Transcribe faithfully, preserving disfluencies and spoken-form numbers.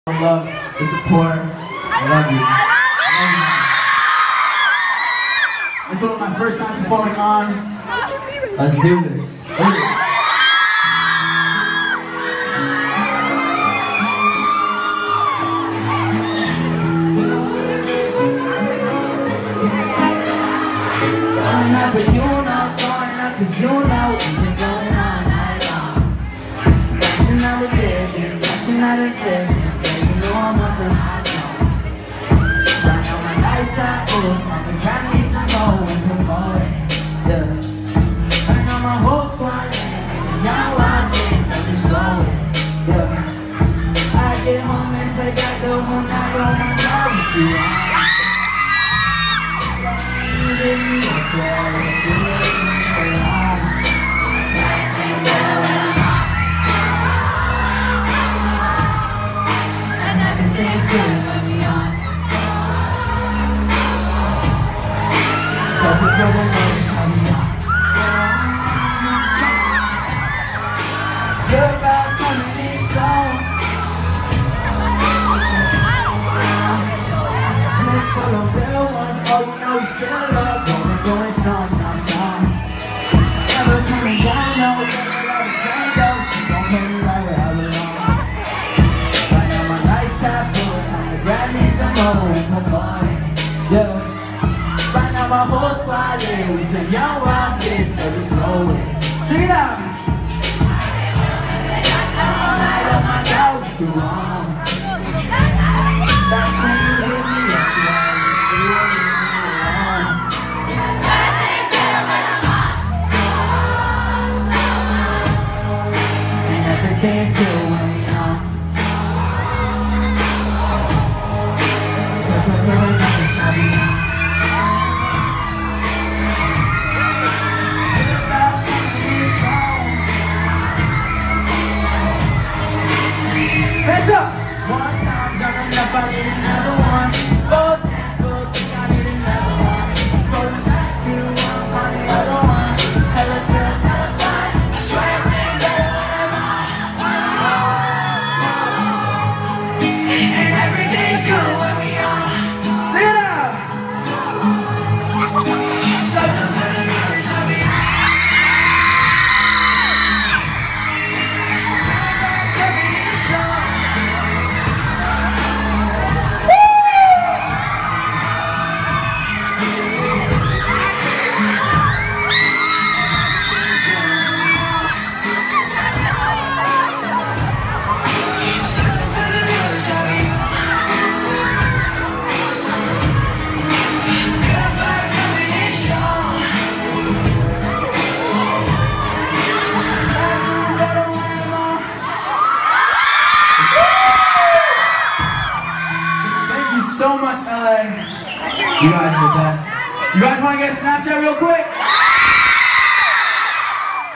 love, the support. I love you. I love you. This is my first time performing on. Let's do this. But you know, going up, cause you know we've been going all night long. Rushing out of bed, rushing out of this, yeah, you know I'm up in high zone. Right on my right side, oh, I've been trying to get some more and some more, yeah. Right on my whole squad, yeah, y'all out there, so just roll it, yeah. I get home and play back the whole night on my dog, yeah. That's why I feel alive. And everything's good when we on. So if you're the most, how we on. Good vibes coming in strong. Click for the real ones, oh you know we still love. Going strong, strong, strong. Never coming down, no. Never let it down, though. She gon' put me right where I belong. Right on my right side, full time to grab me some more and come on. Yeah. Right now my whole squad, yeah. We say, yo, rock this, so just roll it. Sing it out. All night on my couch, too long. That's when you hit me, that's why you feel me. Dance till when we on. Such a good night, I'll be on. Hands up! One time done enough, I need another one. Go dance, go think I need another one. So the next two, one, want the other one. Hella girls, hella fun. I swear I think that good when we on. Sing it out! Something for the girls when we on. So much, L A. You guys are the best. You guys want to get a Snapchat real quick?